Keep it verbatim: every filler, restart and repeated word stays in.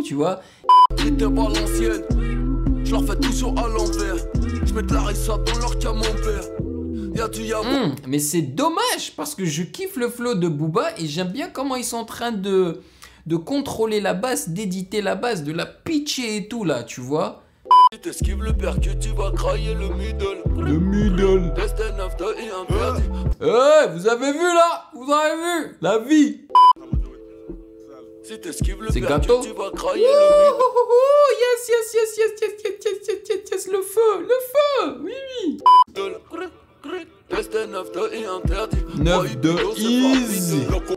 tu vois. J'étais Valenciennes, je leur fais toujours à l'envers. Je mets de la rissa dans leur camembert. Y'a du yabon. Mmh, mais c'est dommage parce que je kiffe le flow de Booba et j'aime bien comment ils sont en train de, de contrôler la basse, d'éditer la basse, de la pitcher et tout là, tu vois. Si t'esquives le percu, tu vas crailler le middle. Le middle. Test neuf de et interdit. Eh, hey, vous avez vu là? Vous avez vu? La vie. Si t'esquives le C'est percu, gâteau. tu vas crailler le middle. Oh, oh, oh, yes, yes, yes, yes, yes, yes, yes, yes, yes, yes, le feu, le feu, oui, oui. Test neuf de et interdit. neuf de easy.